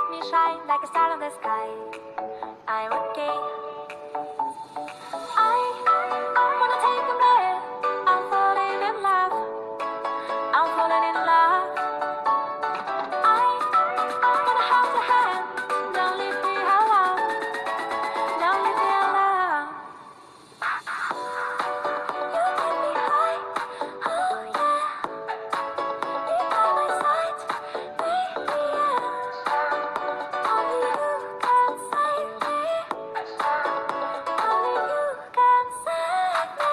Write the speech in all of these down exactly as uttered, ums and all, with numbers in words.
make me shine like a star in the sky. I'm okay. I wanna take a breath. I'm falling in love. I'm falling in love. I wanna hold your hand. Don't leave me alone. Don't leave me alone. You get me high. Oh yeah. Be by my side. Baby, yeah. Only you can save me. Only you can save me.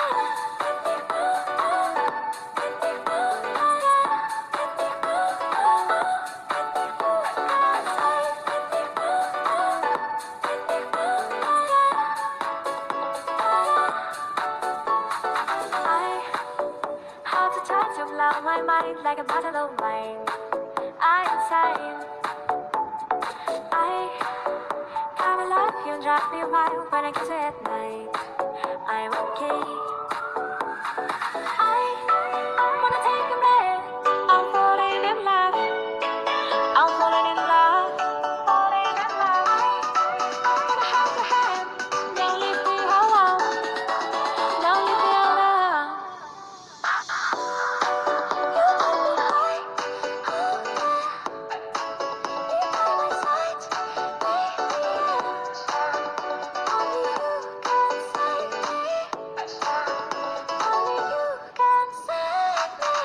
I have the touch of love, my mind like a bottle of wine. I'm insane. I kinda love you, drive me wild when I kiss you at night. I'm okay. I wanna take a breath. I'm falling in love. I'm falling in love. Falling in love. I wanna hold your hand. Don't leave me alone. Don't leave me alone. You get me high. Oh yeah. Be by my side. Baby, yeah. Only you can save me. Only you can save me.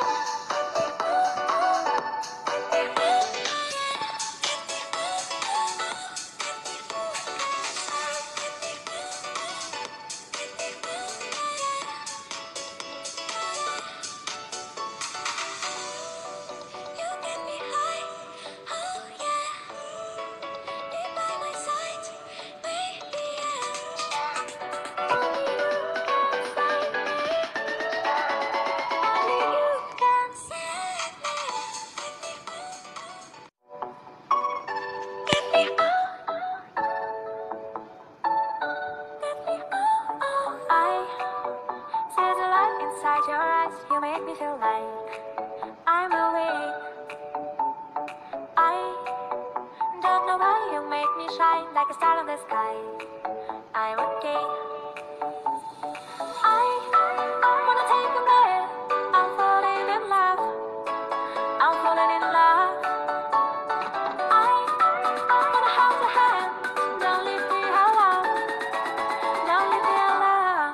You get me high. Oh yeah. Be by my side. Baby, yeah. Only you can save me. Only you can save me. Get me out. Get me out. I see the light inside your eyes. You make me feel like I'm awake. I don't know why you make me shine like a star in the sky. I'm okay. I wanna take a breath. I'm falling in love. I'm falling in love. I wanna hold your hand. Don't leave me alone. Don't leave me alone.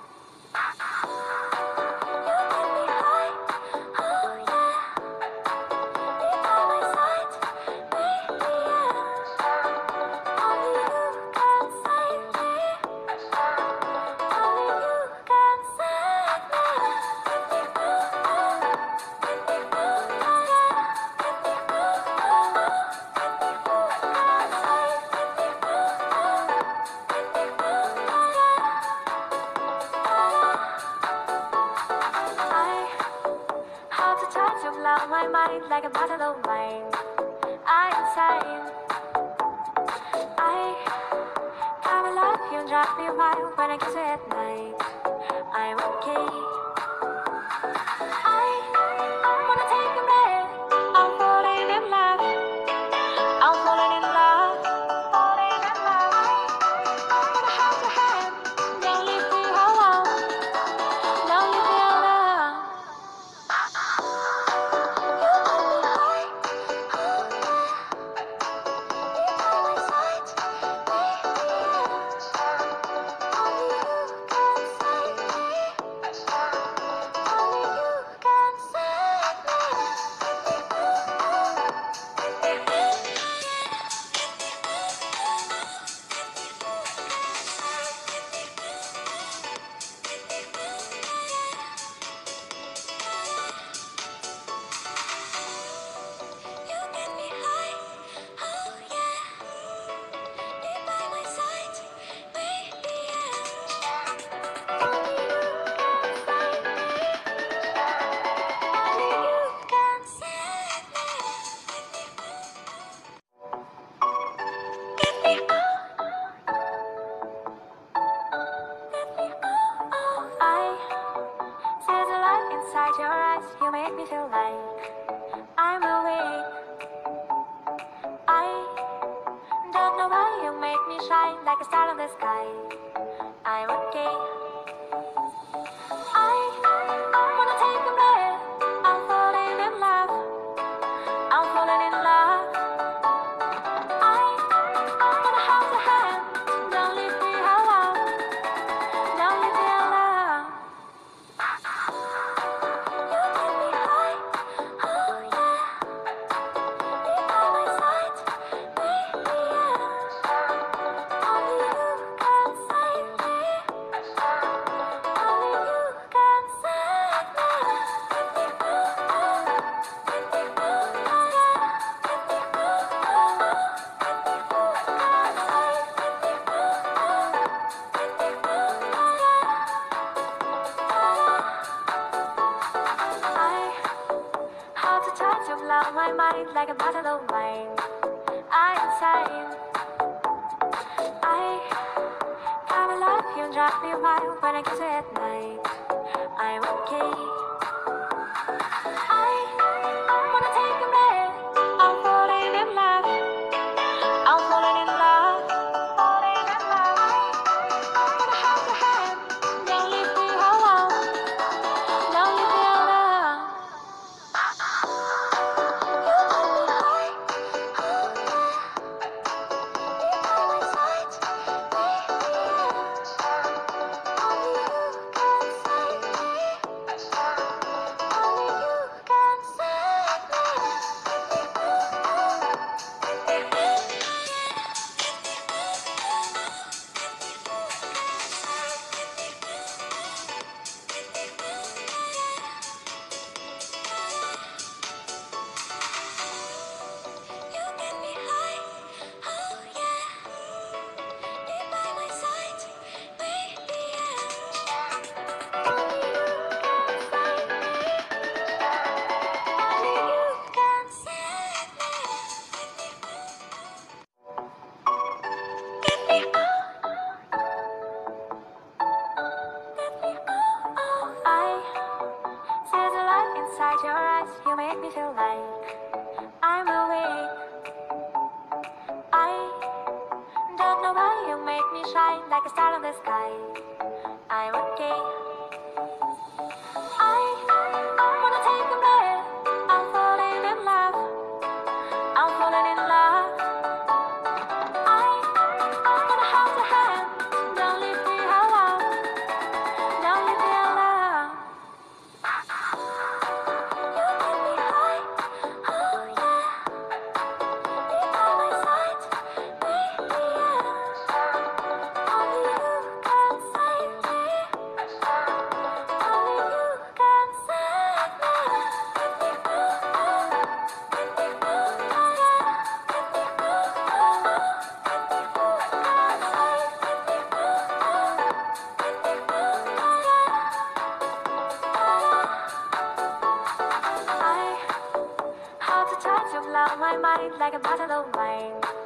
You get me high. Oh yeah. Be by my side. Baby, yeah. Only you can save me. Only you can save me. I have the touch of love, my mind like a bottle of wine. I'm insane. I kinda love you, drive me wild when I kiss you at night. I'm okay. I wanna take a breath. I'm falling in love. I'm falling in love. Falling in love. I wanna hold your hand. Don't leave me alone. Don't leave me alone. You get me high. Oh yeah. Be by my side. Baby, yeah. Only you can save me. blow my mind like a bottle of wine. I'm insane. I gotta love you and drive me wild when I kiss you at night. I'm okay. I wanna take a breath. I'm falling in love. I'm falling in love. Falling in love. I wanna hold your hand. Don't leave me alone. Don't leave me alone. You make me high. Oh yeah. You by my side. Baby, only you can save me. Only you can save me. You get me high, oh yeah. You by my side, baby, yeah. Only you can save me. Only you can save me. Get me oh, get me oh, oh. I see the light inside your eyes. You make me feel like I'm awake. I don't know why you make me shine like a star in the sky. I'm okay. I wanna take a breath. I'm falling in love. I'm falling in love. I wanna hold your hand. Don't leave me alone. Don't leave me alone. You get me high. Oh yeah. You by my side, baby, yeah. Only you can save me. Only you can save me. I hold the touch of love, my mind like a bottle of wine.